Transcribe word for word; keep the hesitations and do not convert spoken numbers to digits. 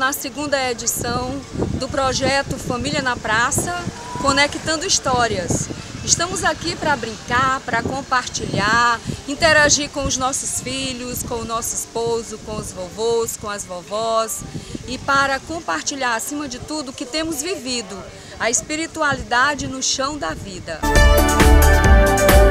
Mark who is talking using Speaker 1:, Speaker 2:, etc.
Speaker 1: na segunda edição do projeto Família na Praça, Conectando Histórias. Estamos aqui para brincar, para compartilhar, interagir com os nossos filhos, com o nosso esposo, com os vovôs, com as vovós e para compartilhar, acima de tudo, o que temos vivido, a espiritualidade no chão da vida.